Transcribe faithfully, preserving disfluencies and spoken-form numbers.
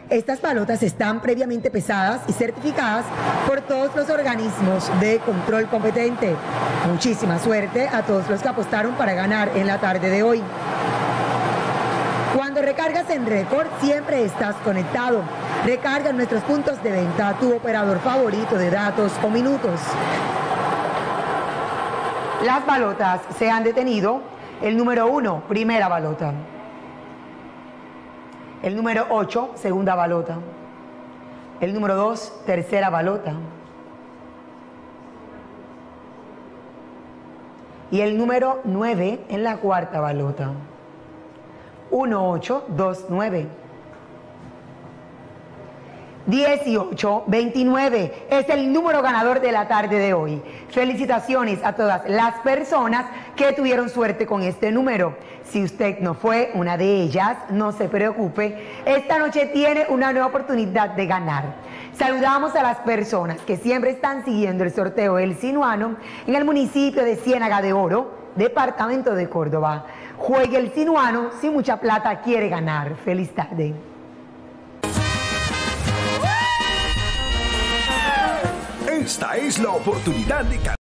Estas balotas están previamente pesadas y certificadas por todos los organismos de control competente. Muchísima suerte a todos los que apostaron para ganar en la tarde de hoy. Cuando recargas en Récord, siempre estás conectado. Recarga en nuestros puntos de venta a tu operador favorito de datos o minutos. Las balotas se han detenido. El número uno, primera balota. El número ocho, segunda balota. El número dos, tercera balota. Y el número nueve en la cuarta balota. uno ocho dos nueve. dieciocho veintinueve es el número ganador de la tarde de hoy. Felicitaciones a todas las personas que tuvieron suerte con este número. Si usted no fue una de ellas, no se preocupe. Esta noche tiene una nueva oportunidad de ganar. Saludamos a las personas que siempre están siguiendo el sorteo del Sinuano en el municipio de Ciénaga de Oro, departamento de Córdoba. Juegue el Sinuano si mucha plata quiere ganar. Feliz tarde. Esta es la oportunidad de ganar.